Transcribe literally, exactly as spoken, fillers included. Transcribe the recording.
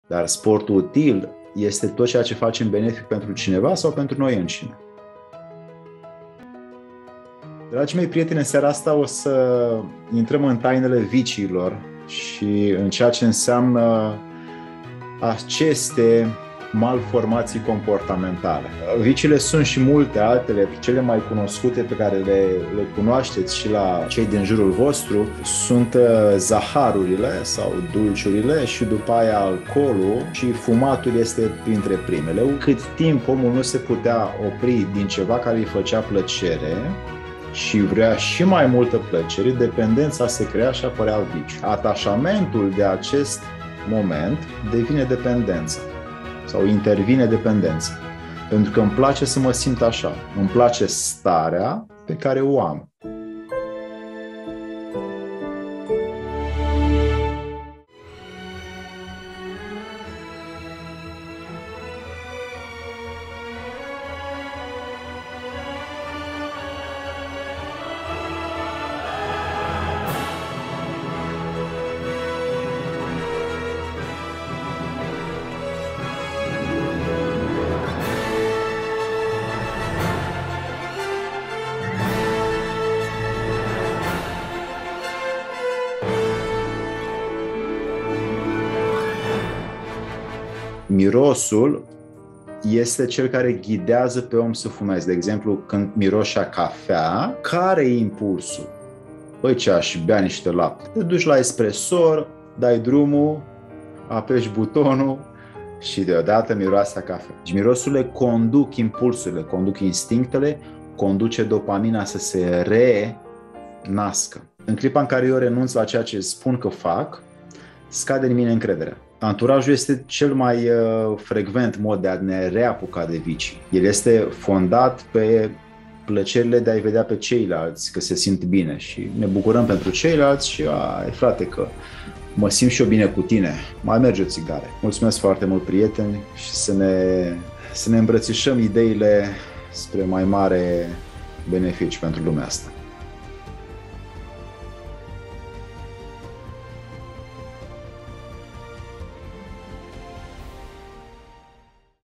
Dar sportul util este tot ceea ce facem benefic pentru cineva sau pentru noi înșine. Dragii mei prieteni, în seara asta o să intrăm în tainele viciilor și în ceea ce înseamnă aceste malformații comportamentale. Viciile sunt și multe altele, cele mai cunoscute pe care le, le cunoașteți și la cei din jurul vostru sunt zaharurile sau dulciurile și după aia alcoolul și fumatul este printre primele. Cât timp omul nu se putea opri din ceva care îi făcea plăcere și vrea și mai multă plăcere, dependența se crea și apărea viciu. Atașamentul de acest moment devine dependența sau intervine dependența. Pentru că îmi place să mă simt așa, îmi place starea pe care o am. Mirosul este cel care ghidează pe om să fumeze. De exemplu, când miroși a cafea, care e impulsul? Păi ce, aș bea niște lapte. Te duci la espresor, dai drumul, apeși butonul și deodată miroase a cafea. Deci mirosurile conduc impulsurile, conduc instinctele, conduce dopamina să se renască. În clipa în care eu renunț la ceea ce spun că fac, scade în mine încrederea. Anturajul este cel mai uh, frecvent mod de a ne reapuca de vicii. El este fondat pe plăcerile de a-i vedea pe ceilalți că se simt bine și ne bucurăm pentru ceilalți și ai frate că mă simt și eu bine cu tine, mai merge o țigare. Mulțumesc foarte mult, prieteni, și să ne, să ne îmbrățișăm ideile spre mai mare beneficiu pentru lumea asta.